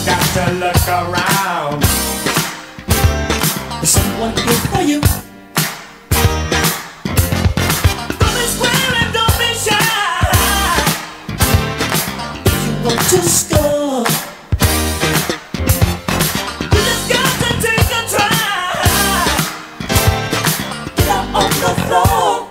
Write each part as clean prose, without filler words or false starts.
got to look around. There's someone here for you. Don't be square, don't be shy. If you want to score, you just got to take a try. Get out on the floor.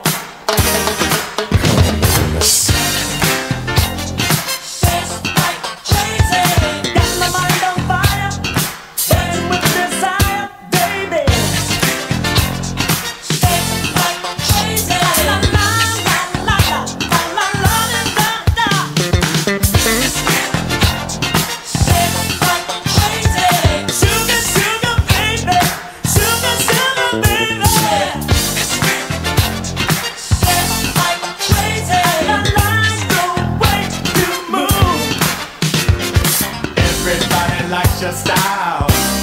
Likes your style.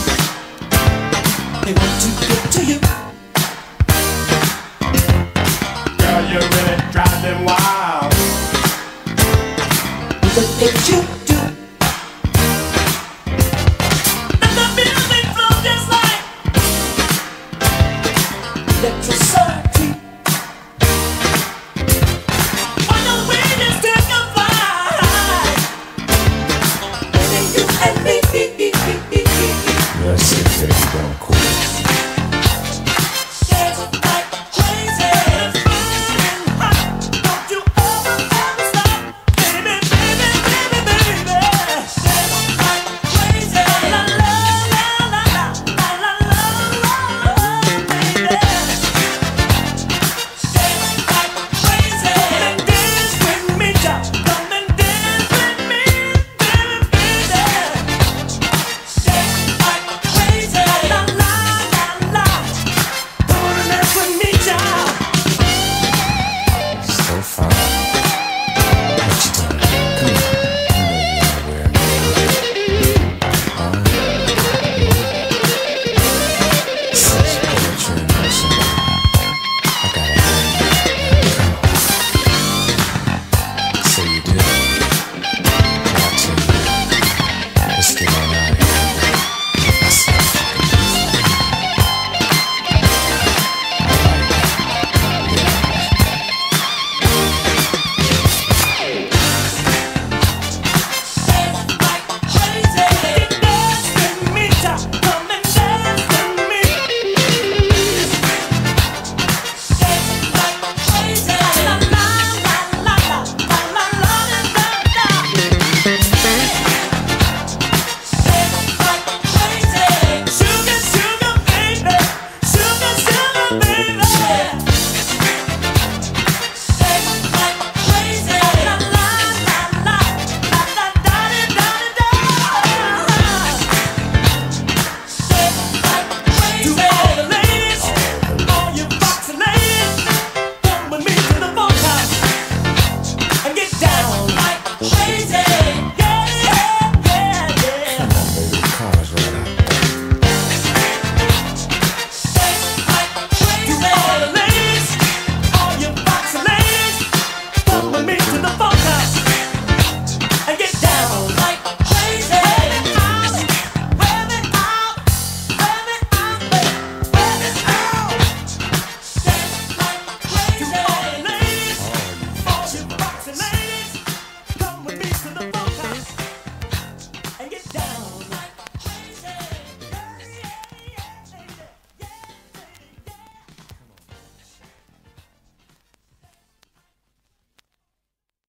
They want to get to you. Girl, you really drive them wild. With the picture